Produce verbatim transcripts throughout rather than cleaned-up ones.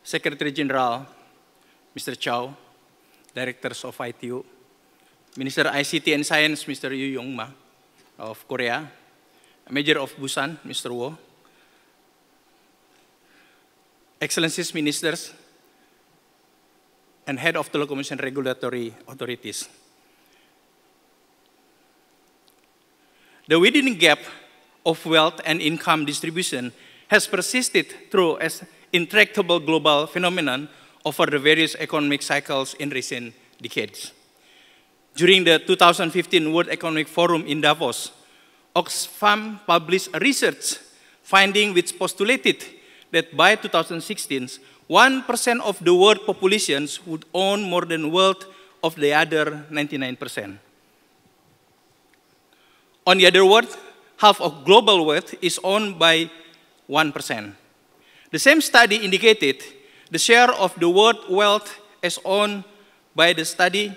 Secretary General, Mister Chow, Directors of I T U, Minister I C T and Science, Mister Yu Yong-ma of Korea, Mayor of Busan, Mister Wo, Excellencies Ministers, and Head of Telecommunication Regulatory Authorities. The widening gap of wealth and income distribution has persisted through an intractable global phenomenon over the various economic cycles in recent decades. During the two thousand fifteen World Economic Forum in Davos, Oxfam published a research finding which postulated that by two thousand sixteen, one percent of the world populations would own more than wealth of the other ninety-nine percent. On the other word, half of global wealth is owned by one percent. The same study indicated the share of the world wealth as owned by the study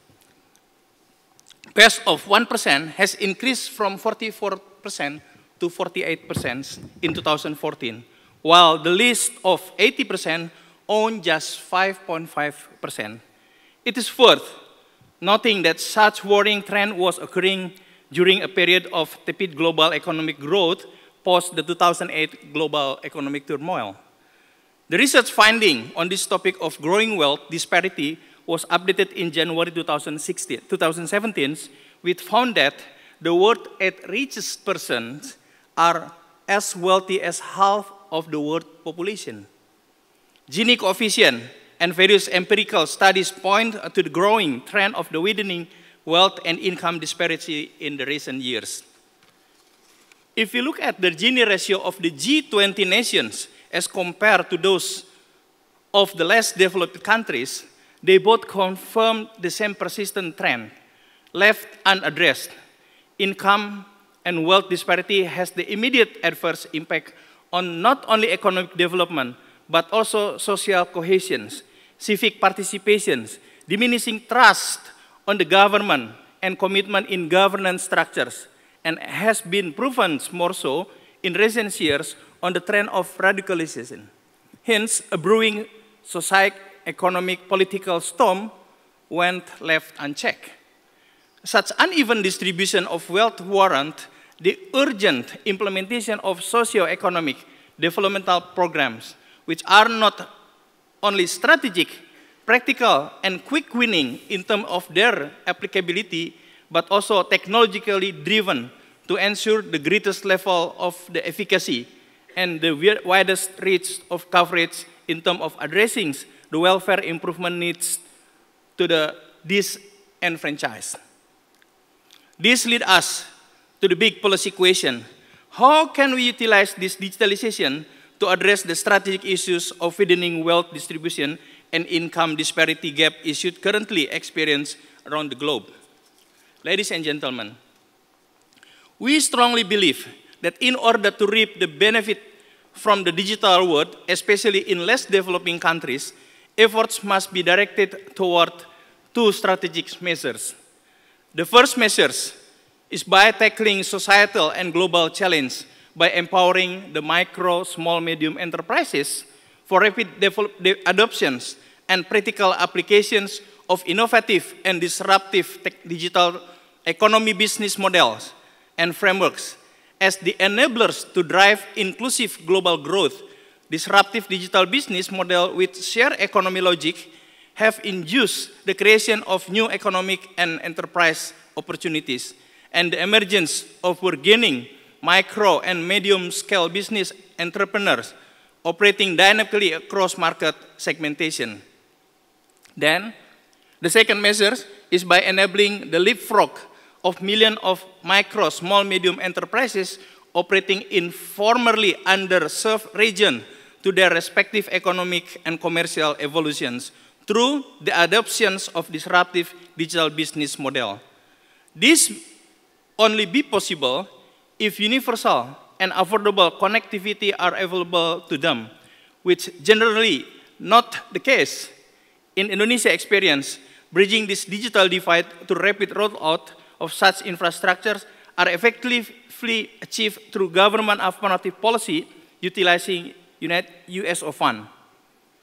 base of one percent has increased from forty-four percent to forty-eight percent in two thousand fourteen, while the list of eighty percent own just five point five percent. It is worth noting that such worrying trend was occurring during a period of tepid global economic growth post the two thousand eight global economic turmoil. The research finding on this topic of growing wealth disparity was updated in January two thousand seventeen, which found that the world's eight richest persons are as wealthy as half of the world population. Gini coefficient and various empirical studies point to the growing trend of the widening wealth and income disparity in the recent years. If you look at the Gini ratio of the G twenty nations as compared to those of the less developed countries, they both confirm the same persistent trend. Left unaddressed, income and wealth disparity has the immediate adverse impact on not only economic development, but also social cohesion, civic participation, diminishing trust on the government and commitment in governance structures, and has been proven more so in recent years on the trend of radicalization. Hence, a brewing society economic political storm went left unchecked. Such uneven distribution of wealth warrant the urgent implementation of socio-economic developmental programs, which are not only strategic, practical, and quick-winning in terms of their applicability, but also technologically driven to ensure the greatest level of the efficacy and the widest reach of coverage in terms of addressing the welfare improvement needs to the disenfranchised. This leads us to the big policy question: how can we utilize this digitalization to address the strategic issues of widening wealth distribution and income disparity gap issues currently experienced around the globe? Ladies and gentlemen, we strongly believe that in order to reap the benefit from the digital world, especially in less developing countries, efforts must be directed toward two strategic measures. The first measure is by tackling societal and global challenges by empowering the micro, small, medium enterprises for rapid adoptions and practical applications of innovative and disruptive digital economy business models and frameworks as the enablers to drive inclusive global growth. Disruptive digital business model with shared economy logic have induced the creation of new economic and enterprise opportunities and the emergence of bargaining micro and medium-scale business entrepreneurs operating dynamically across market segmentation. Then, the second measure is by enabling the leapfrog of millions of micro, small, medium enterprises operating in formerly underserved regions to their respective economic and commercial evolutions through the adoptions of disruptive digital business model. This only be possible if universal and affordable connectivity are available to them, which generally not the case. In Indonesia experience, bridging this digital divide to rapid rollout of such infrastructures are effectively achieved through government affirmative policy utilizing U S O fund.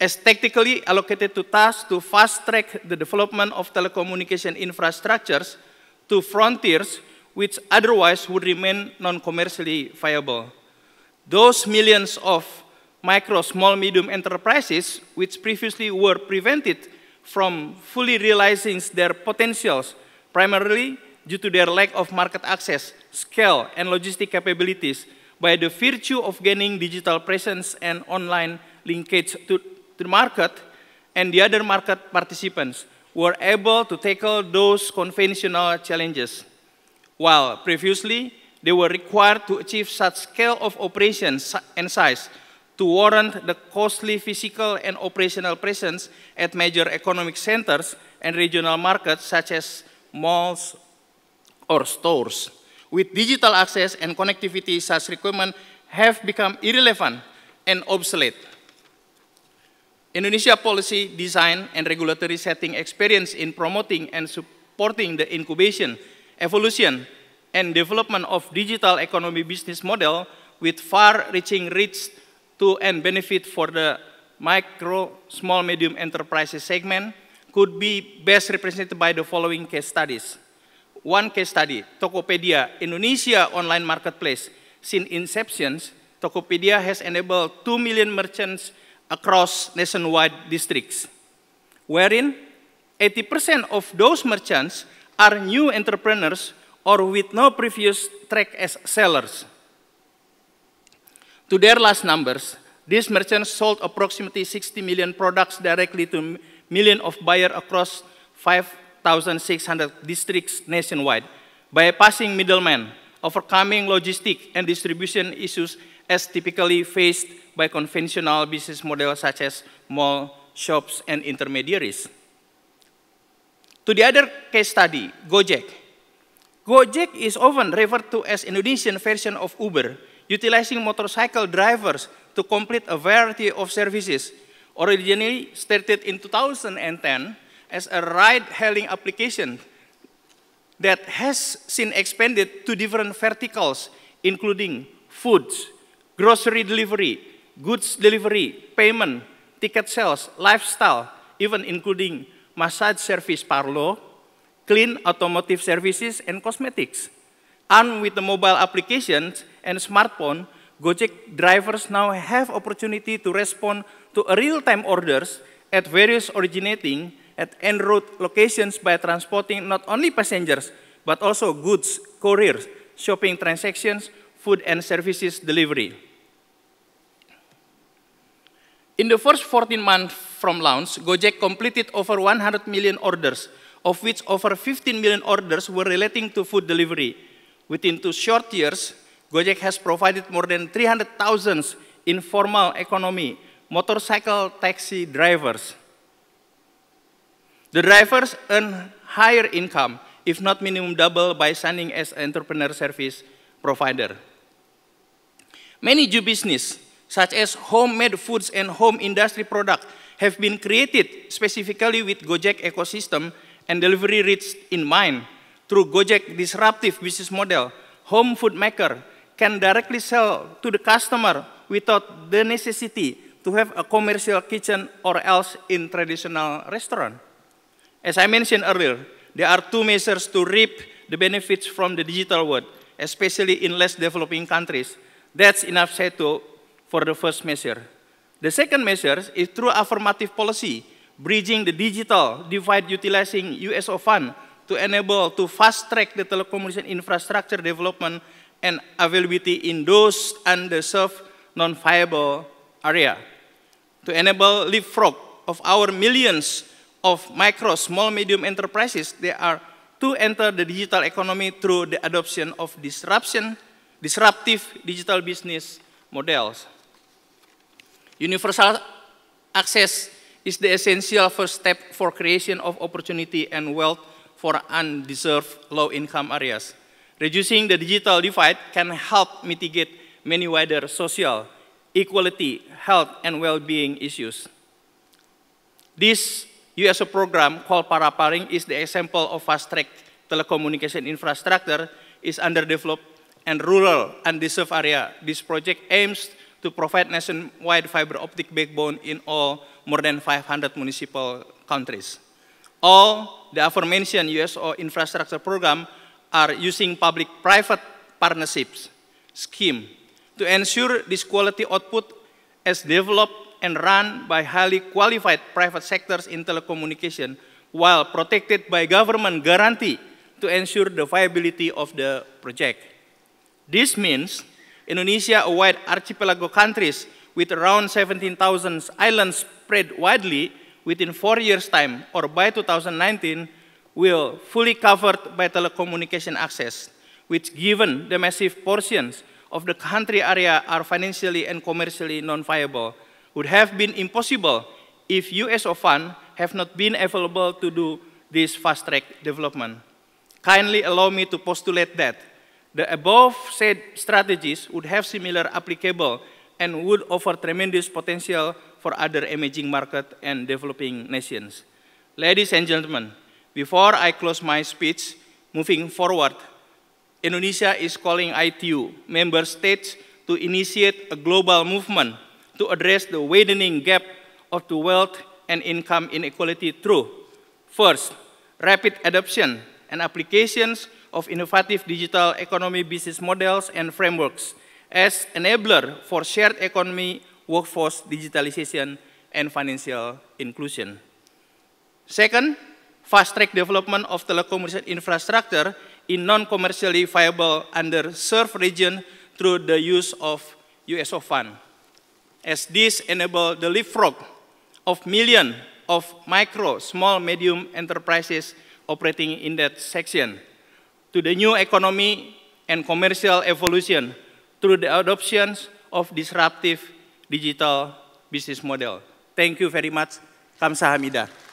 as tactically allocated to tasks to fast-track the development of telecommunication infrastructures to frontiers which otherwise would remain non-commercially viable. Those millions of micro, small, medium enterprises which previously were prevented from fully realizing their potentials, primarily due to their lack of market access, scale, and logistic capabilities, by the virtue of gaining digital presence and online linkage to the market, and the other market participants were able to tackle those conventional challenges, while previously they were required to achieve such scale of operations and size to warrant the costly physical and operational presence at major economic centers and regional markets such as malls or stores. With digital access and connectivity, such requirements have become irrelevant and obsolete. Indonesia policy design and regulatory setting experience in promoting and supporting the incubation, evolution, and development of digital economy business model with far-reaching reach to and benefit for the micro, small, medium enterprises segment could be best represented by the following case studies. One case study, Tokopedia, Indonesia online marketplace. Since inception, Tokopedia has enabled two million merchants across nationwide districts, wherein eighty percent of those merchants are new entrepreneurs or with no previous track as sellers. To their last numbers, these merchants sold approximately sixty million products directly to millions of buyers across five thousand six hundred districts nationwide, bypassing middlemen, overcoming logistic and distribution issues as typically faced by conventional business models such as mall, shops, and intermediaries. To the other case study, Gojek. Gojek is often referred to as Indonesian version of Uber, utilizing motorcycle drivers to complete a variety of services. Originally started in two thousand ten as a ride-hailing application that has since expanded to different verticals, including foods, grocery delivery, goods delivery, payment, ticket sales, lifestyle, even including massage service parlor, clean automotive services, and cosmetics. Armed with the mobile applications and smartphone, Gojek drivers now have opportunity to respond to real-time orders at various originating at en route locations by transporting not only passengers, but also goods, couriers, shopping transactions, food and services delivery. In the first fourteen months from launch, Gojek completed over one hundred million orders, of which over fifteen million orders were relating to food delivery. Within two short years, Gojek has provided more than three hundred thousand informal economy motorcycle taxi drivers. The drivers earn higher income, if not minimum double, by signing as an entrepreneur service provider. Many new businesses, such as homemade foods and home industry products, have been created specifically with Gojek ecosystem and delivery rates in mind. Through Gojek disruptive business model, home food maker can directly sell to the customer without the necessity to have a commercial kitchen or else in traditional restaurant. As I mentioned earlier, there are two measures to reap the benefits from the digital world, especially in less developing countries. That's enough said to for the first measure. The second measure is through affirmative policy, bridging the digital divide utilizing U S O fund to enable to fast-track the telecommunication infrastructure development and availability in those underserved, non-viable area. To enable leapfrog of our millions of micro, small, medium enterprises, they are to enter the digital economy through the adoption of disruption, disruptive digital business models. Universal access is the essential first step for creation of opportunity and wealth for undeserved low-income areas. Reducing the digital divide can help mitigate many wider social, equality, health, and well-being issues. This U S O program called Paraparing is the example of fast-track telecommunication infrastructure is underdeveloped and rural undeserved area. This project aims to provide nationwide fiber optic backbone in all more than five hundred municipal countries. All the aforementioned U S O infrastructure program are using public-private partnerships scheme to ensure this quality output is developed and run by highly qualified private sectors in telecommunication while protected by government guarantee to ensure the viability of the project. This means Indonesia, a wide archipelago countries with around seventeen thousand islands spread widely within four years' time, or by two thousand nineteen, will fully covered by telecommunication access, which given the massive portions of the country area are financially and commercially non-viable, would have been impossible if U S O funds have not been available to do this fast-track development. Kindly allow me to postulate that the above said strategies would have similar applicable and would offer tremendous potential for other emerging markets and developing nations. Ladies and gentlemen, before I close my speech, moving forward, Indonesia is calling I T U member states to initiate a global movement to address the widening gap of the wealth and income inequality through, first, rapid adoption and applications of innovative digital economy business models and frameworks as enabler for shared economy, workforce digitalization, and financial inclusion. Second, fast-track development of telecommunication infrastructure in non-commercially viable underserved regions through the use of U S O funds, as this enables the leapfrog of millions of micro, small, medium enterprises operating in that section to the new economy and commercial evolution through the adoption of disruptive digital business model. Thank you very much. Kamsahamnida.